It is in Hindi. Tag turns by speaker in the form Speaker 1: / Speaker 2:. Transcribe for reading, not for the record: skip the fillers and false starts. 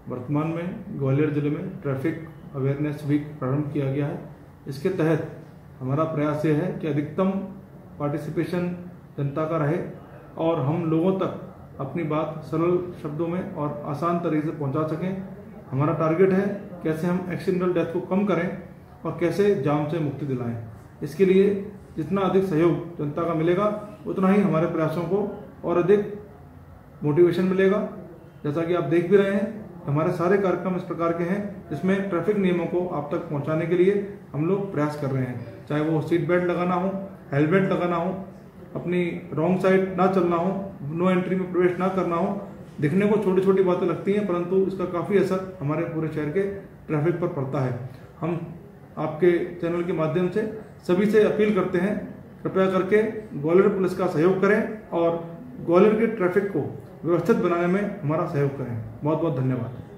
Speaker 1: वर्तमान में ग्वालियर जिले में ट्रैफिक अवेयरनेस वीक प्रारंभ किया गया है। इसके तहत हमारा प्रयास ये है कि अधिकतम पार्टिसिपेशन जनता का रहे और हम लोगों तक अपनी बात सरल शब्दों में और आसान तरीके से पहुंचा सकें। हमारा टारगेट है कैसे हम एक्सीडेंटल डेथ को कम करें और कैसे जाम से मुक्ति दिलाएं। इसके लिए जितना अधिक सहयोग जनता का मिलेगा उतना ही हमारे प्रयासों को और अधिक मोटिवेशन मिलेगा। जैसा कि आप देख भी रहे हैं, हमारे सारे कार्यक्रम इस प्रकार के हैं जिसमें ट्रैफिक नियमों को आप तक पहुंचाने के लिए हम लोग प्रयास कर रहे हैं, चाहे वो सीट बेल्ट लगाना हो, हेलमेट लगाना हो, अपनी रॉन्ग साइड ना चलना हो, नो एंट्री में प्रवेश ना करना हो। दिखने को छोटी छोटी बातें लगती हैं परंतु इसका काफ़ी असर हमारे पूरे शहर के ट्रैफिक पर पड़ता है। हम आपके चैनल के माध्यम से सभी से अपील करते हैं, कृपया करके ग्वालियर पुलिस का सहयोग करें और ग्वालियर के ट्रैफिक को व्यवस्थित बनाने में हमारा सहयोग करें। बहुत बहुत धन्यवाद।